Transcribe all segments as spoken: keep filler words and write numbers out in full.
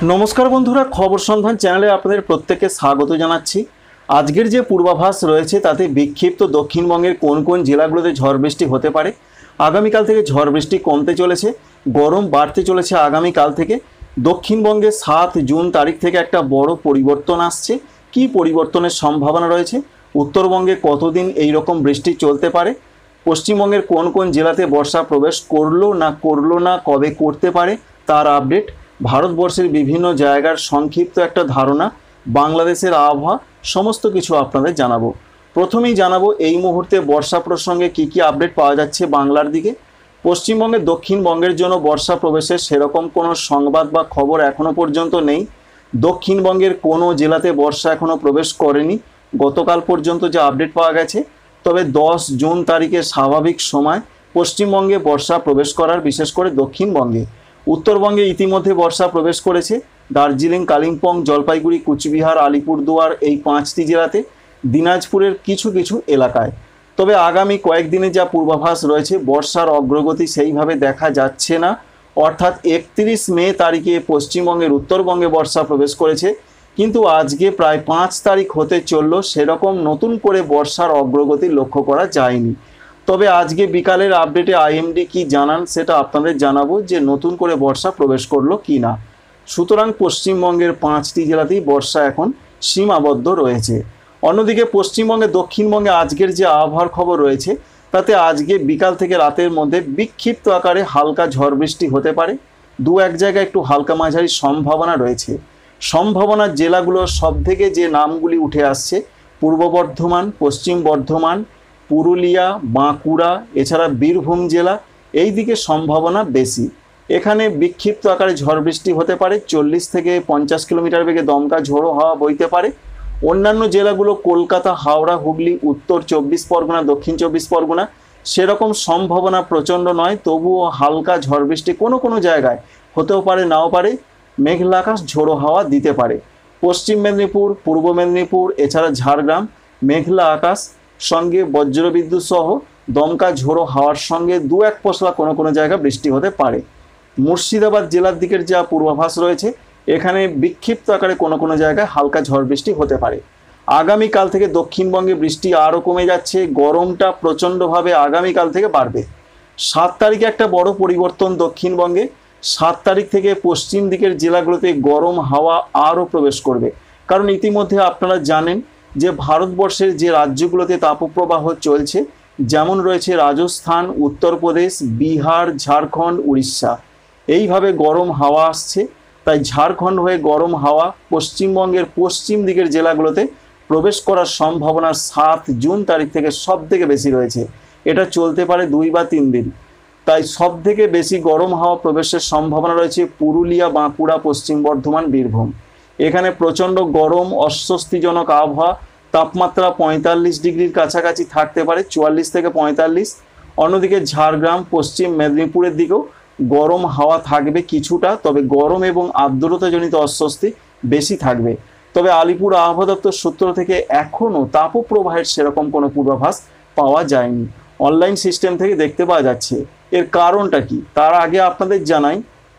नमस्कार बंधुरा खबर सन्धान चैनले आपनादेर प्रत्येकके स्वागत जानाच्छि। आजकेर जे पूर्वाभास रयेछे ताते विक्षिप्त दक्षिणबंगेर कोन कोन जेलागुलोते झड़ बृष्टि होते पारे। आगामीकाल थेके झड़ बृष्टि कमते चलेछे, गरम बाड़ते चलेछे। आगामीकाल थेके दक्षिणबंगे सात जून तारीख थेके एकटा बड़ो परिवर्तन आसछे। कि परिवर्तनेर सम्भावना रयेछे, उत्तरबंगे कतदिन एई रकम बृष्टि चलते पारे, पश्चिमबंगेर कोन कोन जेलाते बर्षा प्रवेश करलो ना करलो ना कबे करते पारे तार आपडेट, भारतवर्षेर विभिन्न जायगार संक्षिप्त एक धारणा, बांग्लादेशेर आबहावा समस्त किछु आपनादेर जानाबो। प्रथमेई जानाबो एई मुहूर्ते बर्षा प्रसंगे की की आपडेट पाওয়া যাচ্ছে बांगलार दिके। पश्चिमबंगे दक्षिणबंगेर जोन्नो बर्षा प्रवेशेर सेरकम कोनो संबाद बा खबर एखोनो पर्यन्त नेই। दक्षिणबंगेर कोनो जेलाते बर्षा एखोनो प्रवेश करेনি गतकाल पर्यन्त जे आपडेट पाওয়া গেছে। तबे दस जून तारीखे स्वाभाविक समय पश्चिमबंगे बर्षा प्रवेश करार, विशेष करे दक्षिणबंगे। उत्तरबंगे इतिमध्ये बर्षा प्रवेश करेছে दार्जिलिंग, कालिम्पং, जलपाईगुड़ी, कुचबिहार, आलिपुरदुआर এই पाँचटी জেলাতে, দিনাজপুরের কিছু কিছু এলাকায়। তবে আগামী কয়েকদিনে যা পূর্বাভাস রয়েছে বর্ষার অগ্রগতি সেইভাবে দেখা যাচ্ছে না। অর্থাৎ একত্রিশ মে তারিখে পশ্চিমবঙ্গের উত্তরবঙ্গে বর্ষা প্রবেশ করেছে, কিন্তু আজকে প্রায় পাঁচ তারিখ হতে চলল সেরকম নতুন করে বর্ষার অগ্রগতি লক্ষ্য করা যায়নি। তবে আজকে বিকালের আপডেটে আইএমডি কি জানান সেটা আপনাদের জানাবো যে নতুন করে বর্ষা প্রবেশ করলো কি না। সুতরাং পশ্চিমবঙ্গের পাঁচটি জেলাতেই বর্ষা এখন সীমাবদ্ধ রয়েছে। অন্যদিকে পশ্চিমবঙ্গে দক্ষিণবঙ্গে আজকের যে আবহাওয়ার খবর রয়েছে তাতে আজকে বিকাল থেকে রাতের মধ্যে বিক্ষিপ্ত আকারে হালকা ঝড় বৃষ্টি হতে পারে। দু এক জায়গায় একটু হালকা মাঝারি সম্ভাবনা রয়েছে। সম্ভাবনার জেলাগুলোর সবথেকে যে নামগুলি উঠে আসছে পূর্ব বর্ধমান, পশ্চিম বর্ধমান, পুরুলিয়া, বাঁকুড়া, এছাড়া বীরভূম জেলা, এই দিকে সম্ভাবনা বেশি। এখানে বিক্ষিপ্ত আকারে ঝড় বৃষ্টি হতে পারে, চল্লিশ থেকে পঞ্চাশ কিলোমিটার বেগে দমকা ঝোড়ো হাওয়া বইতে পারে। অন্যান্য জেলাগুলো কলকাতা, হাওড়া, হুগলি, উত্তর চব্বিশ পরগনা, দক্ষিণ চব্বিশ পরগনা সেরকম সম্ভাবনা প্রচণ্ড নয়, তবুও হালকা ঝড় বৃষ্টি কোনো কোনো জায়গায় হতেও পারে, নাও পারে। মেঘলা আকাশ, ঝোড়ো হাওয়া দিতে পারে। পশ্চিম মেদিনীপুর, পূর্ব মেদিনীপুর, এছাড়া ঝাড়গ্রাম মেঘলা আকাশ সঙ্গে বজ্রবিদ্যুৎ সহ দমকা ঝোড়ো হাওয়ার সঙ্গে দু এক পশলা কোনো কোনো জায়গা বৃষ্টি হতে পারে। মুর্শিদাবাদ জেলার দিকের যা পূর্বাভাস রয়েছে এখানে বিক্ষিপ্ত আকারে কোনো কোনো জায়গায় হালকা ঝড় বৃষ্টি হতে পারে। আগামীকাল থেকে দক্ষিণবঙ্গে বৃষ্টি আরও কমে যাচ্ছে, গরমটা প্রচণ্ডভাবে আগামীকাল থেকে বাড়বে। সাত তারিখে একটা বড় পরিবর্তন দক্ষিণবঙ্গে। সাত তারিখ থেকে পশ্চিম দিকের জেলাগুলোতে গরম হাওয়া আরও প্রবেশ করবে। কারণ ইতিমধ্যে আপনারা জানেন যে ভারতবর্ষের যে রাজ্যগুলোতে তাপপ্রবাহ চলছে, যেমন রয়েছে রাজস্থান, উত্তরপ্রদেশ, বিহার, ঝাড়খণ্ড, উড়িষ্যা, এইভাবে গরম হাওয়া আসছে। তাই ঝাড়খণ্ড হয়ে গরম হাওয়া পশ্চিমবঙ্গের পশ্চিম দিকের জেলাগুলোতে প্রবেশ করার সম্ভাবনা সাত জুন তারিখ থেকে সব থেকে বেশি রয়েছে। এটা চলতে পারে দুই বা তিন দিন। তাই সব থেকে বেশি গরম হাওয়া প্রবেশের সম্ভাবনা রয়েছে পুরুলিয়া, বাঁকুড়া, পশ্চিম বর্ধমান, বীরভূম। এখানে প্রচণ্ড গরম, অস্বস্তিজনক আবহাওয়া, তাপমাত্রা পঁয়তাল্লিশ ডিগ্রির কাছাকাছি থাকতে পারে, চুয়াল্লিশ থেকে পঁয়তাল্লিশ। অন্যদিকে ঝাড়গ্রাম, পশ্চিম মেদিনীপুরের দিকেও গরম হাওয়া থাকবে কিছুটা, তবে গরম এবং আর্দ্রতাজনিত অস্বস্তি বেশি থাকবে। তবে আলিপুর আবহাওয়া দপ্তর সূত্র থেকে এখনও তাপপ্রবাহের সেরকম কোনো পূর্বাভাস পাওয়া যায়নি। অনলাইন সিস্টেম থেকে দেখতে পাওয়া যাচ্ছে। এর কারণটা কি তার আগে আপনাদের জানাই,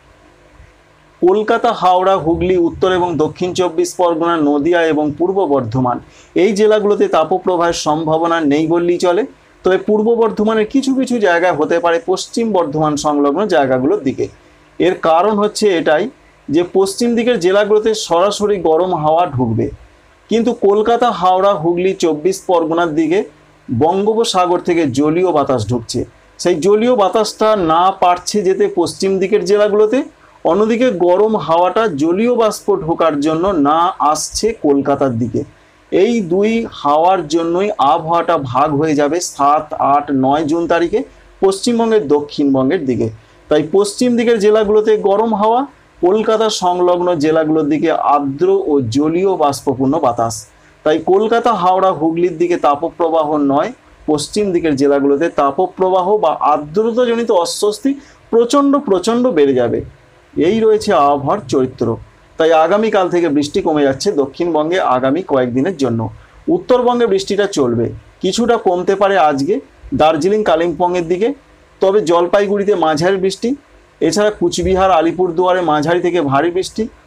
কলকাতা, হাওড়া, হুগলি, উত্তর এবং দক্ষিণ চব্বিশ পরগনা, নদিয়া এবং পূর্ব বর্ধমান এই জেলাগুলোতে তাপপ্রবাহের সম্ভাবনা নেই বললেই চলে। তবে পূর্ব বর্ধমানের কিছু কিছু জায়গায় হতে পারে পশ্চিম বর্ধমান সংলগ্ন জায়গাগুলোর দিকে। এর কারণ হচ্ছে এটাই যে পশ্চিম দিকের জেলাগুলোতে সরাসরি গরম হাওয়া ঢুকবে, কিন্তু কলকাতা, হাওড়া, হুগলি, চব্বিশ পরগনার দিকে বঙ্গোপসাগর থেকে জলীয় বাতাস ঢুকছে। সেই জলীয় বাতাসটা না পারছে যেতে পশ্চিম দিকের জেলাগুলোতে, অন্যদিকে গরম হাওয়াটা জলীয় বাষ্প ঢোকার জন্য না আসছে কলকাতার দিকে। এই দুই হাওয়ার জন্যই আবহাওয়াটা ভাগ হয়ে যাবে সাত, আট, নয় জুন তারিখে পশ্চিমবঙ্গের দক্ষিণবঙ্গের দিকে। তাই পশ্চিম দিকের জেলাগুলোতে গরম হাওয়া, কলকাতা সংলগ্ন জেলাগুলোর দিকে আর্দ্র ও জলীয় বাষ্পপূর্ণ বাতাস। তাই কলকাতা, হাওড়া, হুগলির দিকে তাপপ্রবাহ নয়, পশ্চিম দিকের জেলাগুলোতে তাপপ্রবাহ বা আর্দ্রতাজনিত অস্বস্তি প্রচণ্ড প্রচণ্ড বেড়ে যাবে। এই রয়েছে আবহাওয়ার চরিত্র। তাই আগামীকাল থেকে বৃষ্টি কমে যাচ্ছে দক্ষিণবঙ্গে আগামী কয়েকদিনের জন্য। উত্তরবঙ্গে বৃষ্টিটা চলবে, কিছুটা কমতে পারে আজকে দার্জিলিং, কালিম্পংয়ের দিকে। তবে জলপাইগুড়িতে মাঝারি বৃষ্টি, এছাড়া কুচবিহার, আলিপুরদুয়ারে মাঝারি থেকে ভারী বৃষ্টি,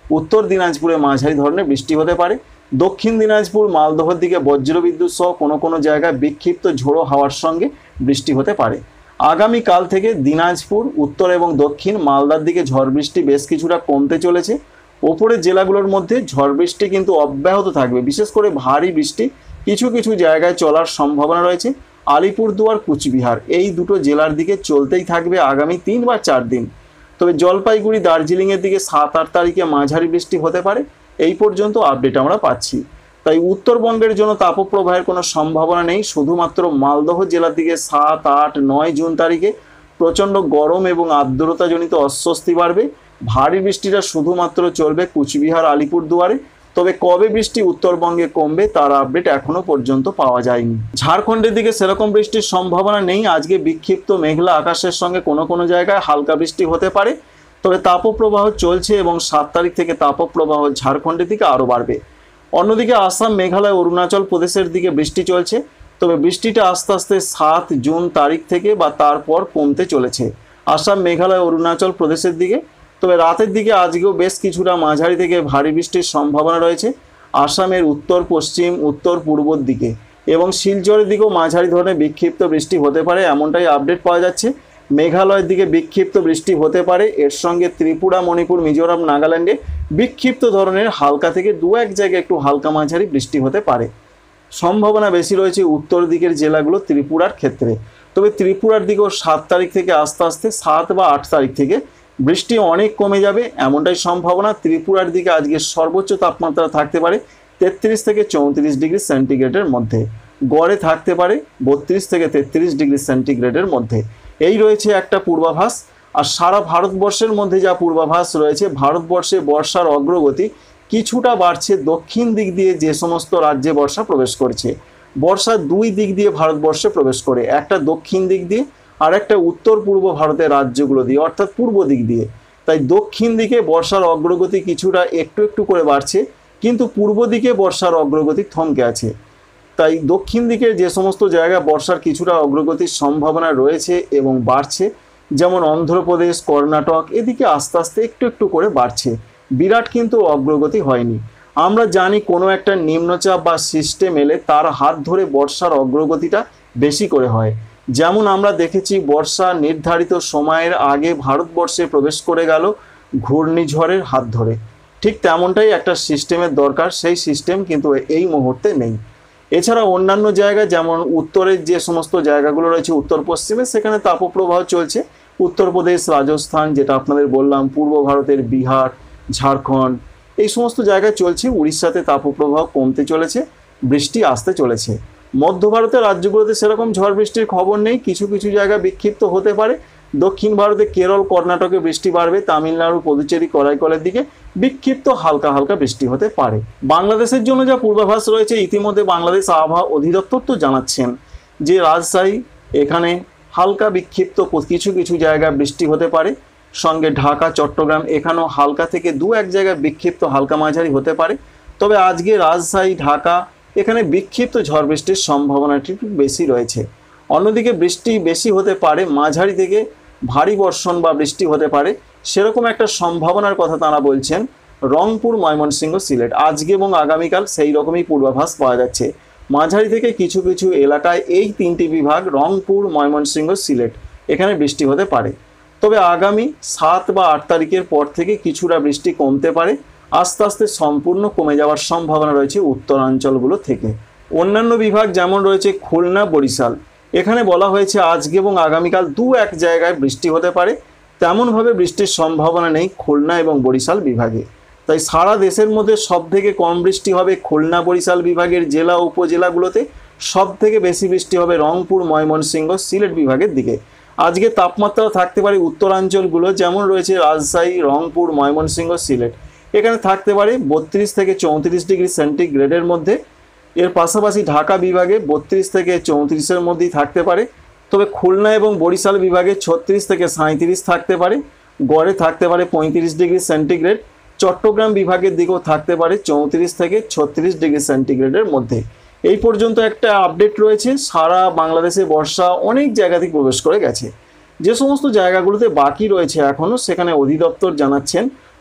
উত্তর দিনাজপুরে মাঝারি ধরনের বৃষ্টি হতে পারে। দক্ষিণ দিনাজপুর মালদহের দিকে বজ্রবিদ্যুৎ সহ কোনো কোনো জায়গায় বিক্ষিপ্ত ঝোড়ো হাওয়ার সঙ্গে বৃষ্টি হতে পারে। আগামীকাল থেকে দিনাজপুর, উত্তর এবং দক্ষিণ মালদার দিকে ঝড় বৃষ্টি বেশ কিছুটা কমতে চলেছে। ওপরের জেলাগুলোর মধ্যে ঝড় বৃষ্টি কিন্তু অব্যাহত থাকবে, বিশেষ করে ভারী বৃষ্টি কিছু কিছু জায়গায় চলার সম্ভাবনা রয়েছে। আলিপুরদুয়ার, কুচবিহার এই দুটো জেলার দিকে চলতেই থাকবে আগামী তিন বা চার দিন। তবে জলপাইগুড়ি, দার্জিলিংয়ের দিকে সাত আট তারিখে মাঝারি বৃষ্টি হতে পারে। এই পর্যন্ত আপডেট আমরা পাচ্ছি। তাই উত্তরবঙ্গের জন্য তাপপ্রবাহের কোনো সম্ভাবনা নেই। শুধুমাত্র মালদহ জেলার দিকে সাত আট নয় জুন তারিখে প্রচণ্ড গরম এবং আর্দ্রতাজনিত অস্বস্তি বাড়বে। ভারী বৃষ্টিটা শুধুমাত্র চলবে কুচবিহার, আলিপুরদুয়ারে। তবে কবে বৃষ্টি উত্তরবঙ্গে কমবে তার আপডেট এখনো পর্যন্ত পাওয়া যায়নি। ঝাড়খণ্ডের দিকে সেরকম বৃষ্টির সম্ভাবনা নেই। আজকে বিক্ষিপ্ত মেঘলা আকাশের সঙ্গে কোনো কোনো জায়গায় হালকা বৃষ্টি হতে পারে। তবে তাপপ্রবাহ চলছে এবং সাত তারিখ থেকে তাপপ্রবাহ ঝাড়খণ্ডের দিকে আরও বাড়বে। অন্যদিকে আসাম, মেঘালয়, অরুণাচল প্রদেশের দিকে বৃষ্টি চলছে। তবে বৃষ্টিটা আস্তে আস্তে সাত জুন তারিখ থেকে বা তারপর কমতে চলেছে আসাম, মেঘালয়, অরুণাচল প্রদেশের দিকে। তবে রাতের দিকে আজকেও বেশ কিছুটা মাঝারি থেকে ভারী বৃষ্টির সম্ভাবনা রয়েছে আসামের উত্তর পশ্চিম, উত্তর পূর্বর দিকে এবং শিলচরের দিকেও মাঝারি ধরনের বিক্ষিপ্ত বৃষ্টি হতে পারে, এমনটাই আপডেট পাওয়া যাচ্ছে। মেঘালয়ের দিকে বিক্ষিপ্ত বৃষ্টি হতে পারে। এর সঙ্গে ত্রিপুরা, মণিপুর, মিজোরাম, নাগাল্যান্ডে বিক্ষিপ্ত ধরনের হালকা থেকে দু এক জায়গায় একটু হালকা মাঝারি বৃষ্টি হতে পারে। সম্ভাবনা বেশি রয়েছে উত্তর দিকের জেলাগুলো ত্রিপুরার ক্ষেত্রে। তবে ত্রিপুরার দিকেও সাত তারিখ থেকে আস্তে আস্তে সাত বা আট তারিখ থেকে বৃষ্টি অনেক কমে যাবে, এমনটাই সম্ভাবনা। ত্রিপুরার দিকে আজকে সর্বোচ্চ তাপমাত্রা থাকতে পারে তেত্রিশ থেকে চৌত্রিশ ডিগ্রি সেন্টিগ্রেডের মধ্যে, গড়ে থাকতে পারে বত্রিশ থেকে তেত্রিশ ডিগ্রি সেন্টিগ্রেডের মধ্যে। এই রয়েছে একটা পূর্বাভাস। আর সারা ভারতবর্ষের মধ্যে যা পূর্বাভাস রয়েছে, ভারতবর্ষে বর্ষার অগ্রগতি কিছুটা বাড়ছে দক্ষিণ দিক দিয়ে। যে সমস্ত রাজ্যে বর্ষা প্রবেশ করছে, বর্ষা দুই দিক দিয়ে ভারতবর্ষে প্রবেশ করে, একটা দক্ষিণ দিক দিয়ে আর একটা উত্তর পূর্ব ভারতের রাজ্যগুলো দিয়ে, অর্থাৎ পূর্ব দিক দিয়ে। তাই দক্ষিণ দিকে বর্ষার অগ্রগতি কিছুটা একটু একটু করে বাড়ছে, কিন্তু পূর্ব দিকে বর্ষার অগ্রগতি থমকে আছে। তাই দক্ষিণ দিকে যে সমস্ত জায়গায় বর্ষার কিছুটা অগ্রগতির সম্ভাবনা রয়েছে এবং বাড়ছে, যেমন অন্ধ্রপ্রদেশ, কর্ণাটক, এদিকে আস্তে আস্তে একটু একটু করে বাড়ছে, বিরাট কিন্তু অগ্রগতি হয়নি। আমরা জানি কোনো একটা নিম্নচাপ বা সিস্টেম এলে তার হাত ধরে বর্ষার অগ্রগতিটা বেশি করে হয়। যেমন আমরা দেখেছি বর্ষা নির্ধারিত সময়ের আগে ভারতবর্ষে প্রবেশ করে গেল ঘূর্ণিঝড়ের হাত ধরে, ঠিক তেমনটাই একটা সিস্টেমের দরকার। সেই সিস্টেম কিন্তু এই মুহূর্তে নেই। এছাড়া অন্যান্য জায়গায় যেমন উত্তরের যে সমস্ত জায়গাগুলো রয়েছে উত্তর পশ্চিমে, সেখানে তাপপ্রবাহ চলছে। উত্তরপ্রদেশ, রাজস্থান, যেটা আপনাদের বললাম, পূর্ব ভারতের বিহার, ঝাড়খণ্ড, এই সমস্ত জায়গায় চলছে। উড়িষ্যাতে তাপপ্রবাহ কমতে চলেছে, বৃষ্টি আসতে চলেছে। মধ্য ভারতের রাজ্যগুলোতে সেরকম ঝড় বৃষ্টির খবর নেই, কিছু কিছু জায়গায় বিক্ষিপ্ত হতে পারে। দক্ষিণ ভারতে কেরল, কর্ণাটকে বৃষ্টি বাড়বে। তামিলনাড়ু, পুদুচেরি, করাইকলের দিকে বিক্ষিপ্ত হালকা হালকা বৃষ্টি হতে পারে। বাংলাদেশের জন্য যা পূর্বাভাস রয়েছে, ইতিমধ্যে বাংলাদেশ আবহাওয়া অধিদপ্তর তো জানাচ্ছেন যে রাজশাহী, এখানে হালকা বিক্ষিপ্ত কিছু কিছু জায়গায় বৃষ্টি হতে পারে। সঙ্গে ঢাকা, চট্টগ্রাম, এখানেও হালকা থেকে দু এক জায়গায় বিক্ষিপ্ত হালকা মাঝারি হতে পারে। তবে আজকে রাজশাহী, ঢাকা, এখানে বিক্ষিপ্ত ঝড় বৃষ্টির সম্ভাবনাটি একটু বেশি রয়েছে। অন্যদিকে বৃষ্টি বেশি হতে পারে, মাঝারি থেকে ভারী বর্ষণ বা বৃষ্টি হতে পারে, সেরকম একটা সম্ভাবনার কথা তারা বলছেন রংপুর, ময়মনসিংহ, সিলেট। আজকে এবং আগামীকাল সেই রকমই পূর্বাভাস পাওয়া যাচ্ছে। মাঝারি থেকে কিছু কিছু এলাকায় এই তিনটি বিভাগ রংপুর, ময়মনসিংহ, সিলেট, এখানে বৃষ্টি হতে পারে। তবে আগামী সাত বা আট তারিখের পর থেকে কিছুটা বৃষ্টি কমতে পারে, আস্তে আস্তে সম্পূর্ণ কমে যাওয়ার সম্ভাবনা রয়েছে উত্তরাঞ্চলগুলো থেকে। অন্যান্য বিভাগ যেমন রয়েছে খুলনা, বরিশাল, এখানে বলা হয়েছে আজকে এবং আগামীকাল দু এক জায়গায় বৃষ্টি হতে পারে। তেমনভাবে বৃষ্টির সম্ভাবনা নেই খুলনা এবং বরিশাল বিভাগে। তাই সারা দেশের মধ্যে সব থেকে কম বৃষ্টি হবে খুলনা, বরিশাল বিভাগের জেলা উপজেলাগুলোতে। সব থেকে বেশি বৃষ্টি হবে রংপুর, ময়মনসিংহ, সিলেট বিভাগের দিকে। আজকে তাপমাত্রা থাকতে পারে উত্তরাঞ্চলগুলো যেমন রয়েছে রাজশাহী, রংপুর, ময়মনসিংহ, সিলেট, এখানে থাকতে পারে বত্রিশ থেকে চৌত্রিশ ডিগ্রি সেন্টিগ্রেডের মধ্যে। এর পাশাপাশি ঢাকা বিভাগে বত্রিশ থেকে চৌত্রিশের মধ্যেই থাকতে পারে। তবে খুলনা এবং বরিশাল বিভাগে ছত্রিশ থেকে সাঁত্রিশ থাকতে পারে, গড়ে থাকতে পারে পঁয়ত্রিশ ডিগ্রি সেন্টিগ্রেড। চট্টগ্রাম বিভাগের দিকেও থাকতে পারে চৌত্রিশ থেকে ছত্রিশ ডিগ্রি সেন্টিগ্রেডের মধ্যে। এই পর্যন্ত একটা আপডেট রয়েছে। সারা বাংলাদেশে বর্ষা অনেক জায়গা থেকে প্রবেশ করে গেছে। যে সমস্ত জায়গাগুলোতে বাকি রয়েছে এখনও, সেখানে অধিদপ্তর জানাচ্ছেন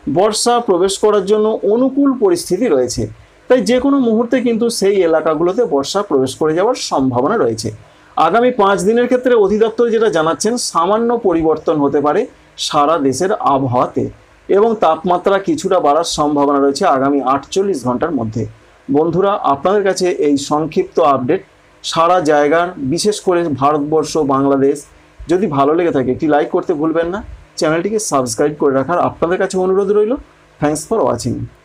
বর্ষা প্রবেশ করার জন্য অনুকূল পরিস্থিতি রয়েছে। তাই যে কোনো মুহূর্তে কিন্তু সেই এলাকাগুলোতে বর্ষা প্রবেশ করে যাওয়ার সম্ভাবনা রয়েছে। আগামী পাঁচ দিনের ক্ষেত্রে অধিদপ্তর যেটা জানাচ্ছেন, সামান্য পরিবর্তন হতে পারে সারা দেশের আবহাওয়াতে এবং তাপমাত্রা কিছুটা বাড়ার সম্ভাবনা রয়েছে আগামী আটচল্লিশ ঘন্টার মধ্যে। বন্ধুরা, আপনাদের কাছে এই সংক্ষিপ্ত আপডেট সারা জায়গার, বিশেষ করে ভারতবর্ষ, বাংলাদেশ, যদি ভালো লেগে থাকে একটি লাইক করতে ভুলবেন না। চ্যানেলটিকে সাবস্ক্রাইব করে রাখার আপনাদের কাছে অনুরোধ রইল। Thanks for watching.